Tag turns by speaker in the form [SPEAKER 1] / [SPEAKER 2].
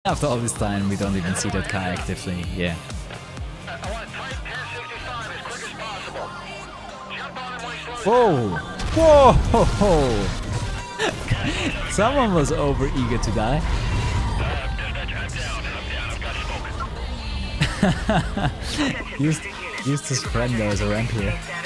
[SPEAKER 1] After all this time, we don't even see that car actively. Yeah. Whoa! Whoa! Someone was over eager to die. Used his friend as a ramp here.